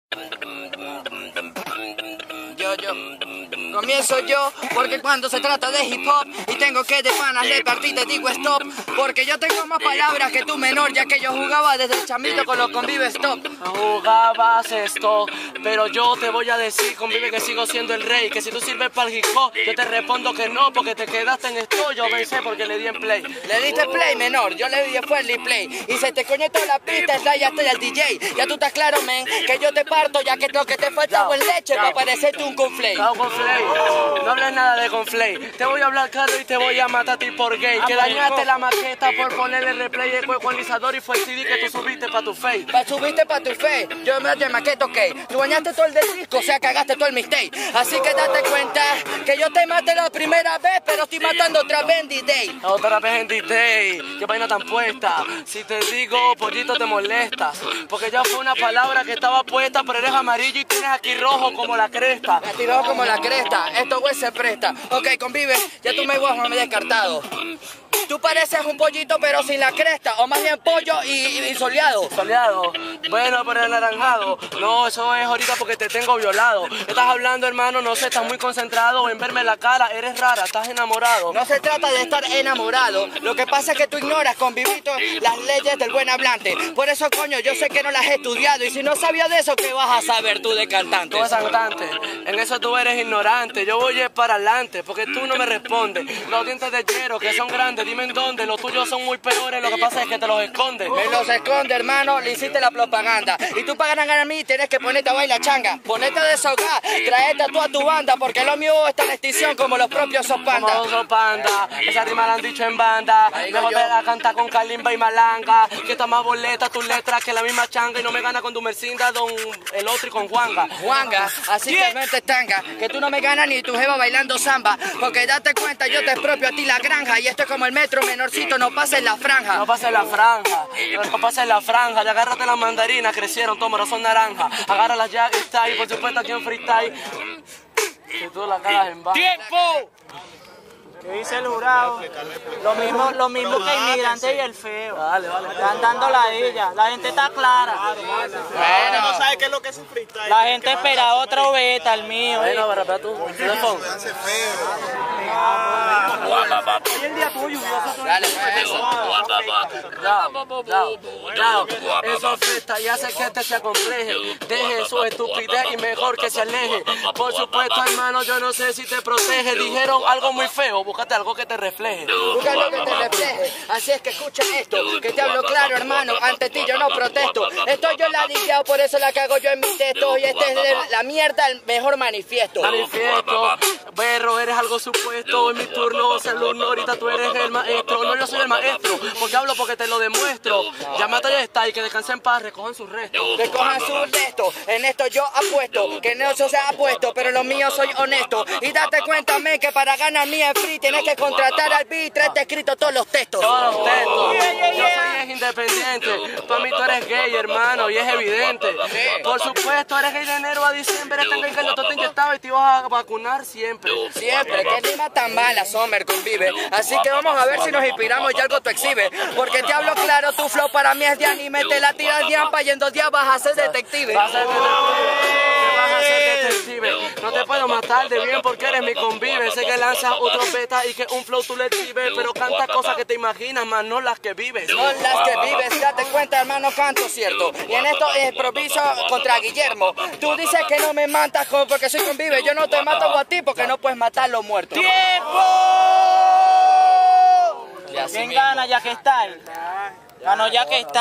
Comienzo yo, porque cuando se trata de hip hop y tengo que de panas de partir te digo stop, porque yo tengo más palabras que tú menor, ya que yo jugaba desde chamito con los Convive Stop. Jugabas esto, pero yo te voy a decir, Convive, que sigo siendo el rey, que si tú sirves para el hip hop, yo te respondo que no, porque te quedaste en esto, yo pensé porque le di en play. Le diste play, menor, yo le di fue el play, y se te coñó toda la pista, ya estoy al DJ, ya tú estás claro, men, que yo te parto, ya que lo que te falta es leche para parecerte un conflay. No hables nada de conflay, te voy a hablar claro y te voy a matar a ti por gay, que dañaste la maqueta por ponerle replay de ecualizador y fue el CD que tú subiste pa' tu face. Subiste pa' tu face, yo me de maqueta, ok, tú bañaste todo el del disco, o sea, cagaste todo el mistake, así que date cuenta que yo te maté la primera vez, pero estoy matando otra vez en D-Day. Otra vez en D-Day, qué vaina tan puesta, si te digo pollito te molestas, porque ya fue una palabra que estaba puesta, pero eres amarillo y tienes aquí rojo como la cresta. Aquí rojo como la cresta, esto güey se presta, ok, Convive, ya tú me he descartado. Tú pareces un pollito pero sin la cresta, o más bien pollo y soleado. Soleado, bueno, pero anaranjado. No, eso es ahorita porque te tengo violado. Estás hablando, hermano, no sé, estás muy concentrado en verme la cara, eres rara, estás enamorado. No se trata de estar enamorado, lo que pasa es que tú ignoras, Convivito, las leyes del buen hablante. Por eso, coño, yo sé que no las he estudiado, y si no sabías de eso, ¿qué vas a saber tú de cantante? Tú eres cantante, en eso tú eres ignorante, yo voy para adelante, porque tú no me respondes. Los dientes de hierro que son grandes, dime en dónde, los tuyos son muy peores, lo que pasa es que te los escondes. Me los esconde, hermano, le hiciste la propaganda. Y tú para ganar a mí tienes que ponerte a bailar changa, ponerte a desahogar, traerte a toda tu banda, porque lo mío está en extinción como los propios Sopanda. Como Sopanda, esa rima la han dicho en banda, me volver a cantar con Kalimba y Malanga, que está más boleta tus letras que la misma changa, y no me gana con tu Mercinda, don el otro y con Juanga. Juanga, así que no te tanga, que tú no me ganas ni tu jeva bailando samba, porque date cuenta, yo te expropio a ti la granja, y esto es como el metro, menorcito, no pases la franja. No pases la franja, no pases la franja, ya agárrate las mandarinas, crecieron, toma, no son naranjas, agárralas ya, está, y por supuesto aquí en freestyle, que tú la cagas en baja. ¡Tiempo! ¿Qué dice el jurado? Lo mismo que el inmigrante y el feo. Vale. Están dando ladilla. La gente está clara. Bueno, no sabe qué es lo que es un freestyle. La gente espera otro beta, el mío. Bueno, rapea tú, teléfono. Hace feo. Hoy el día tuyo, dale, pues eso. Eso fiesta y hace que este se acompleje. Deje su estupidez y mejor que se aleje. Por supuesto, hermano, yo no sé si te protege. Dijeron algo muy feo, búscate algo que te refleje. Busca algo que te refleje. Así es que escucha esto, que te hablo claro, hermano. Ante ti yo no protesto. Estoy yo ladillado, por eso la cago yo en mi texto. Y este es de la mierda el mejor manifiesto. Manifiesto, berro, eres algo supuesto. En mi turno, ser alumno, ahorita tú eres el maestro. No, yo soy el maestro, porque hablo porque te lo demuestro. Llámate ya está y que descansen en paz, recojan sus restos. Recojan sus restos, en esto yo apuesto, que no se ha puesto, pero lo mío soy honesto. Y date cuenta, men, que para ganar mí en free tienes que contratar al beat, traerte escrito todos los textos. Todos los textos. Yo soy independiente. Para mí tú eres gay, hermano, y es evidente. Por supuesto, eres gay de enero a diciembre. Eres tan gay que el doctor te inyectaba y te ibas a vacunar siempre. Siempre, qué rima tan mala, Sommer, Convive. Así que vamos a ver si nos inspiramos y algo tú exhibes. Porque te hablo claro, tu flow para mí es de anime. Te la tiras de ampa y en 2 días vas a ser detective. Vas a ser detective. No te puedo matar de bien porque eres mi Convive. Sé que lanzas otro beta y que un flow tú le exhibes, pero canta cosas que te imaginas, más no las que vives. No las que vives, date cuenta, hermano, canto cierto. Y en esto improviso contra Guillermo. Tú dices que no me matas porque soy Convive. Yo no te mato a ti porque no puedes matar a los muertos. ¡Tiempo! ¿Quién gana ya que está? Ganó ya que está.